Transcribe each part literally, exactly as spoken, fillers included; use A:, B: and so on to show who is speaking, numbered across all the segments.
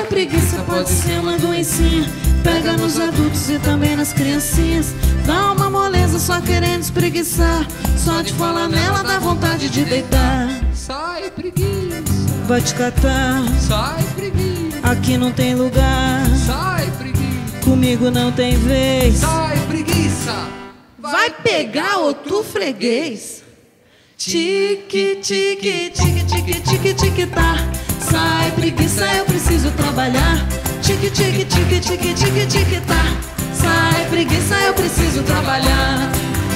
A: preguiça pode ser uma doencinha, pega nos adultos e também nas criancinhas. Dá uma moleza só querendo espreguiçar, só de falar nela dá vontade de deitar.
B: Sai, preguiça,
A: vai te catar.
B: Sai, preguiça,
A: aqui não tem lugar.
B: Sai, preguiça,
A: comigo não tem vez.
B: Sai, preguiça,
A: vai pegar outro freguês. Tique, tique, tique, tique, tique, tique, tá. Sai, preguiça, eu preciso trabalhar. Tique, tique, tique, tique, tique, tique, tá. Sai, preguiça, eu preciso trabalhar.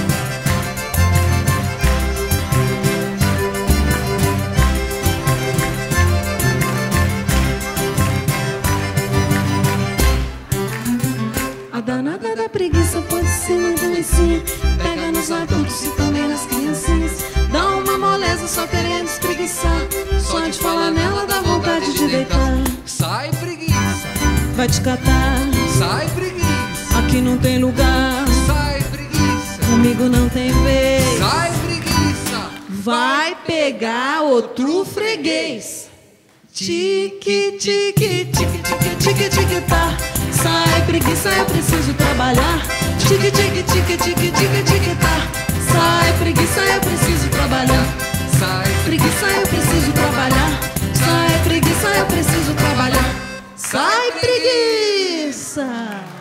A: A danada da preguiça pode ser uma doencinha, pega nos adultos e também nas criancinhas. Dá uma moleza só querendo espreguiçar, só de falar nela dá vontade de deitar.
B: Sai, preguiça,
A: vai te catar.
B: Sai, preguiça,
A: aqui não tem lugar.
B: Sai, preguiça,
A: comigo não tem vez.
B: Sai, preguiça,
A: vai pegar outro freguês. Tique, tique, tique, tique, tique, tique, tá. Sai, preguiça, eu preciso trabalhar. Tique, tique, tique, tique, tique, tique, tá. Sai, preguiça, eu preciso trabalhar.
B: Sai,
A: preguiça, eu preciso trabalhar. Sai, preguiça, eu preciso trabalhar. Sai, preguiça.